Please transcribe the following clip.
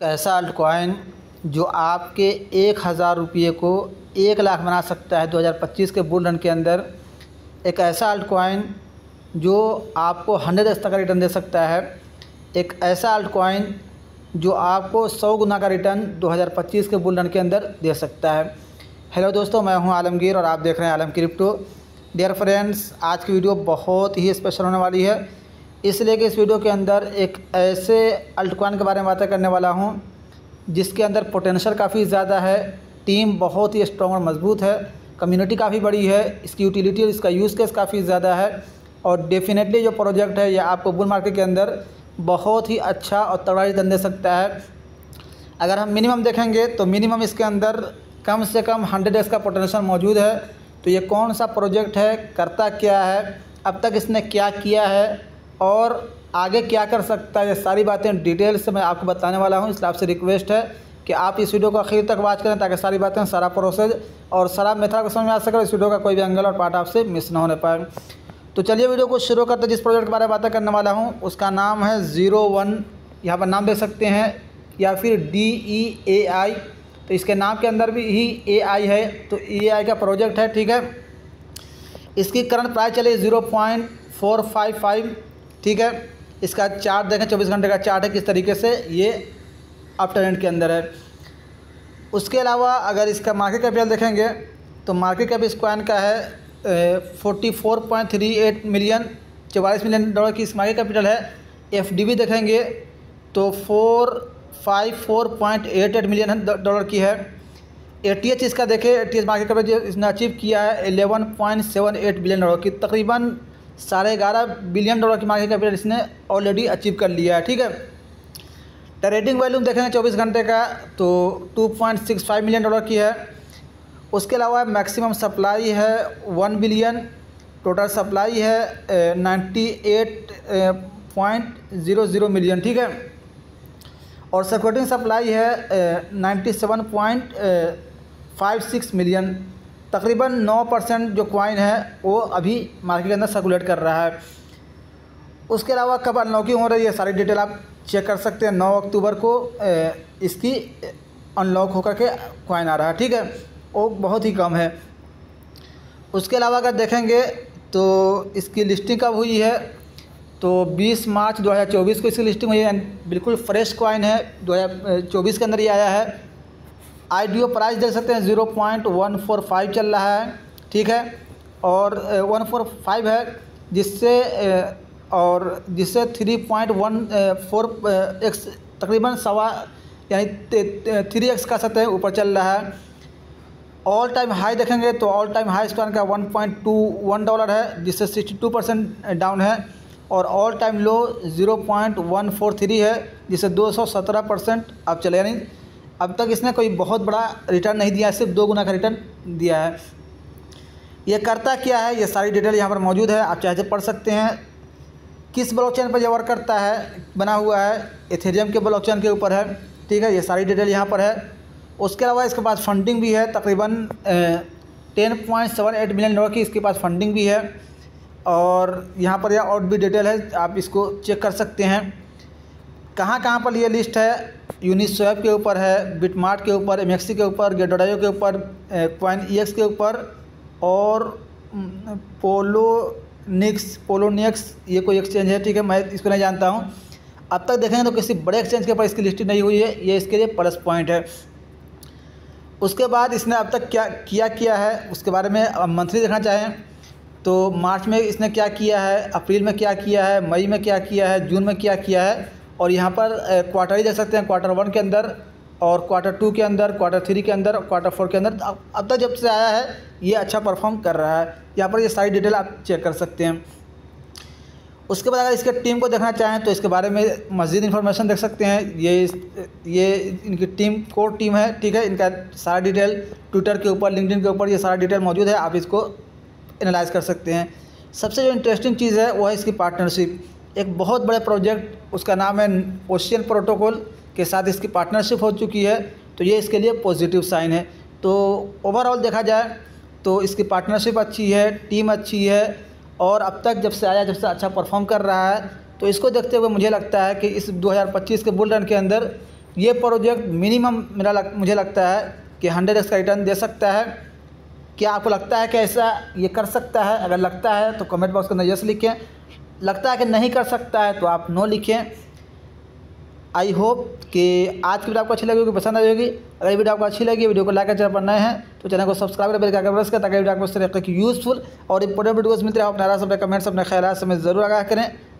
ऐसा alt coin जो आपके 1000 रुपये को 1 लाख बना सकता है 2025 के बुल रन के अंदर। एक ऐसा अल्ट कॉइन जो आपको 100x का रिटर्न दे सकता है। एक ऐसा अल्ट कॉइन जो आपको 100 गुना का रिटर्न 2025 के बुल रन के अंदर दे सकता है। हेलो दोस्तों, मैं हूं आलमगीर और आप देख रहे हैं आलम क्रिप्टो। डियर फ्रेंड्स, आज की वीडियो बहुत ही स्पेशल होने वाली है, इसलिए कि इस वीडियो के अंदर एक ऐसे अल्ट कॉइन के बारे में बातें करने वाला हूं जिसके अंदर पोटेंशियल काफ़ी ज़्यादा है, टीम बहुत ही स्ट्रॉन्ग और मजबूत है, कम्युनिटी काफ़ी बड़ी है, इसकी यूटिलिटी और इसका यूज़ केस काफ़ी ज़्यादा है और डेफिनेटली जो प्रोजेक्ट है यह आपको बुल मार्केट के अंदर बहुत ही अच्छा और तगड़ा रिटर्न दे सकता है। अगर हम मिनिमम देखेंगे तो मिनिमम इसके अंदर कम से कम 100x का पोटेंशियल मौजूद है। तो ये कौन सा प्रोजेक्ट है, करता क्या है, अब तक इसने क्या किया है और आगे क्या कर सकता है, ये सारी बातें डिटेल से मैं आपको बताने वाला हूँ। इसलिए आपसे रिक्वेस्ट है कि आप इस वीडियो को आखिर तक वॉच करें ताकि सारी बातें, सारा प्रोसेस और सारा मेथड को समझ में आ सके, इस वीडियो का कोई भी एंगल और पार्ट आपसे मिस ना होने पाए। तो चलिए वीडियो को शुरू करते हैं। जिस प्रोजेक्ट के बारे में बातें करने वाला हूँ उसका नाम है 01, यहाँ पर नाम देख सकते हैं, या फिर DEAI। तो इसके नाम के अंदर भी ही AI है, तो AI का प्रोजेक्ट है, ठीक है। इसकी करंट प्राइस चले 0.455, ठीक है। इसका चार्ट देखें, 24 घंटे का चार्ट है, किस तरीके से ये अप ट्रेंड के अंदर है। उसके अलावा अगर इसका मार्केट कैपिटल देखेंगे तो मार्केट कैप इस कॉइन का है 44.38 मिलियन, 44 मिलियन डॉलर की इस मार्केट कैपिटल है। FDV देखेंगे तो 454.88 मिलियन डॉलर की है। ATH इसका देखें, ATH मार्केट कैपिटल इसने अचीव किया है 11.78 बिलियन डॉलर की, तकरीबन 11.5 बिलियन डॉलर की मार्केट कैपिटल इसने ऑलरेडी अचीव कर लिया है, ठीक है। ट्रेडिंग वॉल्यूम देखेंगे 24 घंटे का तो 2.65 मिलियन डॉलर की है। उसके अलावा मैक्सिमम सप्लाई है 1 बिलियन, टोटल सप्लाई है 98.00 मिलियन, ठीक है। और सर्कुलेटिंग सप्लाई है 97.56 मिलियन। तकरीबन 9% जो कॉइन है वो अभी मार्केट के अंदर सर्कुलेट कर रहा है। उसके अलावा कब अनलॉकिंग हो रही है सारी डिटेल आप चेक कर सकते हैं। 9 अक्टूबर को इसकी अनलॉक होकर के कॉइन आ रहा है, ठीक है। वो बहुत ही कम है। उसके अलावा अगर देखेंगे तो इसकी लिस्टिंग कब हुई है तो 20 मार्च 2024 को इसकी लिस्टिंग हुई है, बिल्कुल फ्रेश कॉइन है, 2024 के अंदर ये आया है। IDO प्राइस देख सकते हैं 0.145 चल रहा है, ठीक है। और 145 है जिससे 3.14x तकरीबन यानी 3x का सतह ऊपर चल रहा है। ऑल टाइम हाई देखेंगे तो ऑल टाइम हाई स्क्वायर का $1.21 है जिससे 62% डाउन है। और ऑल टाइम लो 0.143 है जिससे 217% अब चले, यानी अब तक इसने कोई बहुत बड़ा रिटर्न नहीं दिया है, सिर्फ 2 गुना का रिटर्न दिया है। ये करता क्या है, ये सारी डिटेल यहाँ पर मौजूद है, आप चाहे पढ़ सकते हैं। किस ब्लॉकचेन पर यह वर्क करता है, बना हुआ है इथेरियम के ब्लॉकचेन के ऊपर है, ठीक है। ये सारी डिटेल यहाँ पर है। उसके अलावा इसके पास फंडिंग भी है, तकरीबन 10.78 मिलियन डॉलर की इसके पास फंडिंग भी है। और यहाँ पर यह और भी डिटेल है, आप इसको चेक कर सकते हैं। कहाँ पर ये लिस्ट है, यूनिस्वैप के ऊपर है, बिटमार्ट के ऊपर, MXC के ऊपर, गेटोडायो के ऊपर, CoinEX के ऊपर और पोलोनिक्स ये कोई एक्सचेंज है, ठीक है। मैं इसको नहीं जानता हूँ। अब तक देखेंगे तो किसी बड़े एक्सचेंज के ऊपर इसकी लिस्टिंग नहीं हुई है, ये इसके लिए प्लस पॉइंट है। उसके बाद इसने अब तक क्या किया है उसके बारे में मंथली देखना चाहें तो मार्च में इसने क्या किया है, अप्रैल में क्या किया है, मई में क्या किया है, जून में क्या किया है। और यहाँ पर क्वार्टरली देख सकते हैं, Q1 के अंदर और Q2 के अंदर, Q3 के अंदर, Q4 के अंदर। अब तक जब से आया है ये अच्छा परफॉर्म कर रहा है। यहाँ पर ये सारी डिटेल आप चेक कर सकते हैं। उसके बाद अगर इसके टीम को देखना चाहें तो इसके बारे में मज़ीद इन्फॉर्मेशन देख सकते हैं। ये इनकी टीम कोर टीम है, ठीक है। इनका सारा डिटेल ट्विटर के ऊपर, लिंक्डइन के ऊपर ये सारा डिटेल मौजूद है, आप इसको एनालाइज कर सकते हैं। सबसे जो इंटरेस्टिंग चीज़ है वो है इसकी पार्टनरशिप। एक बहुत बड़े प्रोजेक्ट, उसका नाम है ओशियन प्रोटोकॉल, के साथ इसकी पार्टनरशिप हो चुकी है, तो ये इसके लिए पॉजिटिव साइन है। तो ओवरऑल देखा जाए तो इसकी पार्टनरशिप अच्छी है, टीम अच्छी है और अब तक जब से आया, जब से अच्छा परफॉर्म कर रहा है। तो इसको देखते हुए मुझे लगता है कि इस 2025 के बुल रन के अंदर ये प्रोजेक्ट मिनिमम मुझे लगता है कि 100x का रिटर्न दे सकता है। क्या आपको लगता है कि ऐसा ये कर सकता है? अगर लगता है तो कमेंट बॉक्स के अंदर यस लिखें, लगता है कि नहीं कर सकता है तो आप नो लिखें। आई होप कि आज की वीडियो आपको अच्छी लगी होगी, पसंद आई होगी। अगर वीडियो आपको अच्छी लगी, वीडियो को लाइक कर, चैनल पर नए हैं तो चैनल को सब्सक्राइब बेल का प्रेस करें ताकि वीडियो आपको इस तरह की यूज़फुल और इंपॉर्टेंट वीडियोस मिलते रहे। अपने राय, अपने कमेंट्स, अपने ख्याल से हमें ज़रूर आगाह करें।